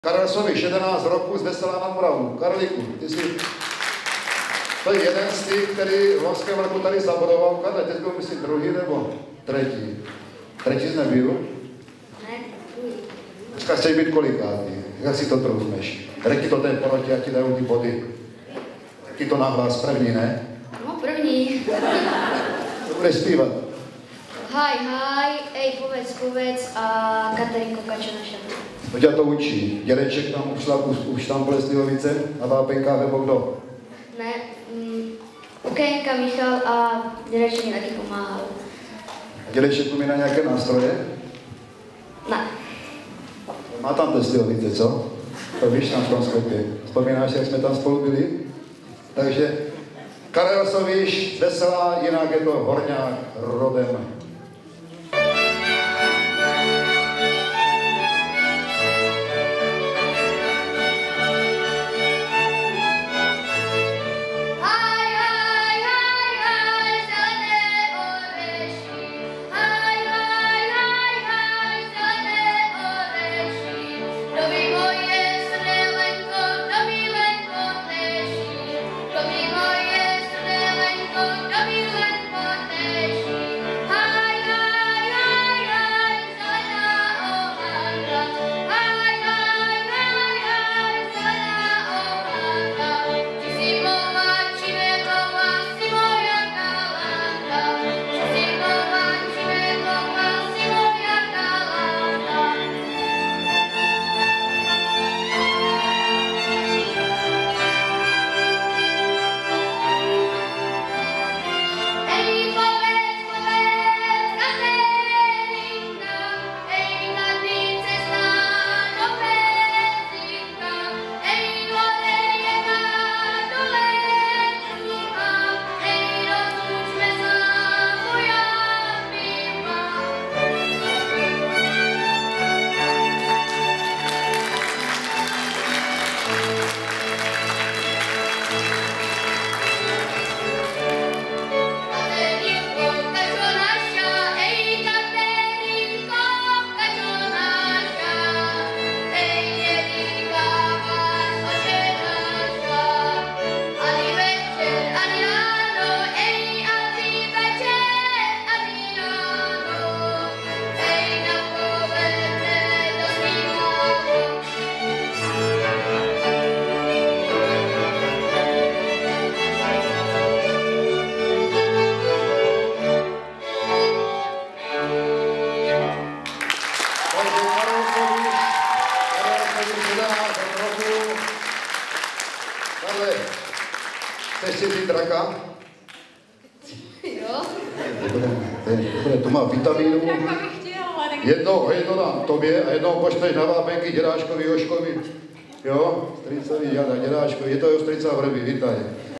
Karelsovi 11 roků z Veselá nad Moravou. Karliku, ty jsi... To je jeden z těch, který v loňském roku tady zabodoval. Karle, teď byl myslím druhý nebo třetí? Třetí jsi nebyl? Ne, druhý. Dneska chceš být kolikátý? Jak si to troufneš? Řekni to té porotě, ať ti dají ty body. Taky to nahlas, první, ne? No, první. To budeš zpívat. Haj, haj, ej, povedz a Katerinko kačo na šatu. To tě to učí. Dědeček tam už tam byl Slivovice a vápenkách nebo kdo? Ne, Okénka, Michal a dědeček mi taky pomáhal. A dědeček umí na nějaké nástroje? Ne. Má tam ty Slivovice, co? To víš tam v tom sklepě. Vzpomínáš, jak jsme tam spolu byli? Takže Karelsoviš, Veselá, jinak je to Horňák rodem. Karle, chceš si vzít draka? Jo? To má vitamínu. Jednou dám tobě a jednou pošleš na vápenky dědáčkovi Joškovi. Jo? Strýcovi, dědáčkovi. Je to jeho strýca v Vrby, vítaj.